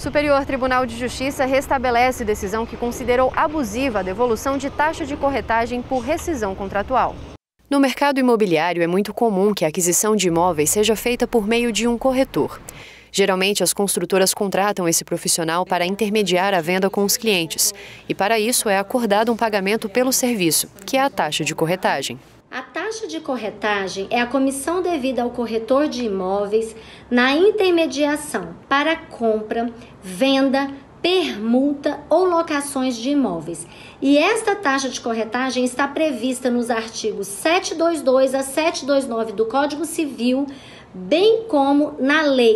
Superior Tribunal de Justiça restabelece decisão que considerou abusiva a devolução de taxa de corretagem por rescisão contratual. No mercado imobiliário é muito comum que a aquisição de imóveis seja feita por meio de um corretor. Geralmente, as construtoras contratam esse profissional para intermediar a venda com os clientes. E para isso é acordado um pagamento pelo serviço, que é a taxa de corretagem. A taxa de corretagem é a comissão devida ao corretor de imóveis na intermediação para compra, venda, permuta ou locações de imóveis. E esta taxa de corretagem está prevista nos artigos 722 a 729 do Código Civil, bem como na Lei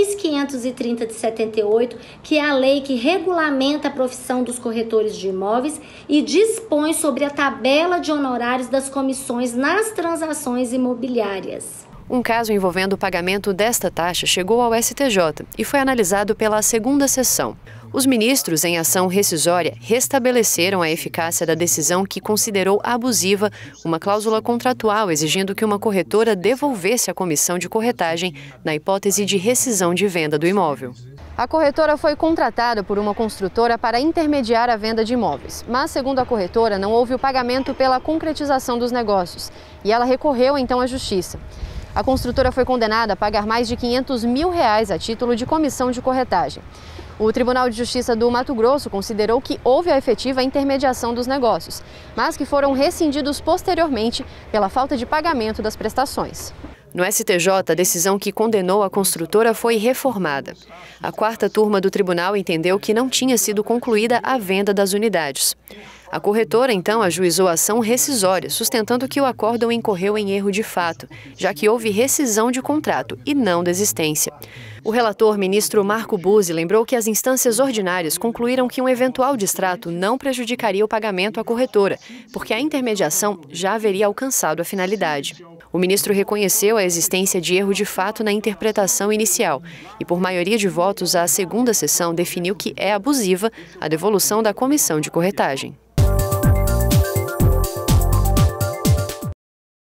6.530 de 78, que é a lei que regulamenta a profissão dos corretores de imóveis e dispõe sobre a tabela de honorários das comissões nas transações imobiliárias. Um caso envolvendo o pagamento desta taxa chegou ao STJ e foi analisado pela segunda sessão. Os ministros, em ação rescisória, restabeleceram a eficácia da decisão que considerou abusiva uma cláusula contratual exigindo que uma corretora devolvesse a comissão de corretagem na hipótese de rescisão de venda do imóvel. A corretora foi contratada por uma construtora para intermediar a venda de imóveis, mas, segundo a corretora, não houve o pagamento pela concretização dos negócios e ela recorreu então à Justiça. A construtora foi condenada a pagar mais de R$500 mil a título de comissão de corretagem. O Tribunal de Justiça do Mato Grosso considerou que houve a efetiva intermediação dos negócios, mas que foram rescindidos posteriormente pela falta de pagamento das prestações. No STJ, a decisão que condenou a construtora foi reformada. A quarta turma do tribunal entendeu que não tinha sido concluída a venda das unidades. A corretora, então, ajuizou a ação rescisória, sustentando que o acórdão incorreu em erro de fato, já que houve rescisão de contrato e não desistência. O relator, ministro Marco Buzzi, lembrou que as instâncias ordinárias concluíram que um eventual distrato não prejudicaria o pagamento à corretora, porque a intermediação já haveria alcançado a finalidade. O ministro reconheceu a existência de erro de fato na interpretação inicial e, por maioria de votos, a segunda sessão definiu que é abusiva a devolução da comissão de corretagem.